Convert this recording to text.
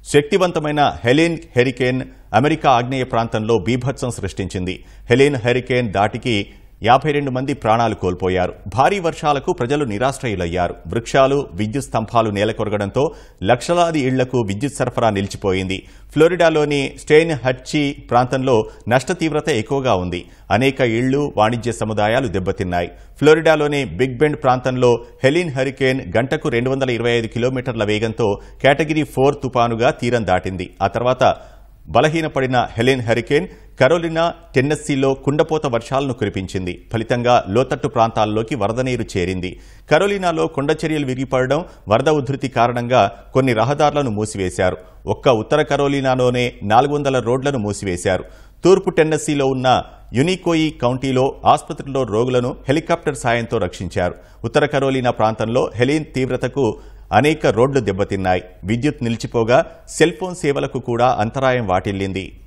శక్తివంతమైన Helen hurricane America ఆగ్నేయ ప్రాంతంలో బీభత్సం సృష్టించింది. హెలీన్ హెరికేన్ దాటికి 52 మంది ప్రాణాలు కోల్పోయారు. భారీ వర్షాలకు ప్రజలు నిరాశ్రయులయ్యారు. వృక్షాలు, విద్యుత్ స్తంభాలు నేలకొరగడంతో లక్షలాది ఇళ్లకు విద్యుత్ సరఫరా నిలిచిపోయింది. ఫ్లోరిడాలోని స్టెయిన్ హట్చి ప్రాంతంలో నష్ట తీవ్రత ఎక్కువగా ఉంది. అనేక ఇళ్లు, వాణిజ్య సముదాయాలు దెబ్బతిన్నాయి. ఫ్లోరిడాలోని బిగ్ బెండ్ ప్రాంతంలో హెలీన్ హరికేన్ గంటకు 225 కిలోమీటర్ల వేగంతో కేటగిరీ 4 తుపానుగా తీరం దాటింది. ఆ తర్వాత బలహీనపడిన హెలీన్ హరికేన్ కరోలినా, టెన్నెస్సీలో కుండపోత వర్షాలను కురిపించింది. ఫలితంగా లోతట్టు ప్రాంతాల్లోకి వరద నీరు చేరింది. కరోలినాలో కొండచర్యలు విరిగిపడడం, వరద ఉధృతి కారణంగా కొన్ని రహదారులను మూసివేశారు. ఒక్క ఉత్తర కరోలినాలోనే 400 రోడ్లను మూసివేశారు. తూర్పు టెన్నెస్సీలో ఉన్న యునికోయి కౌంటీలో ఆసుపత్రిలో రోగులను హెలికాప్టర్ సాయంతో రక్షించారు. ఉత్తర కరోలినా ప్రాంతంలో హెలీన్ తీవ్రతకు అనేక రోడ్లు దెబ్బతిన్నాయి. విద్యుత్ నిలిచిపోగా సెల్ ఫోన్ సేవలకు కూడా అంతరాయం వాటిల్లింది.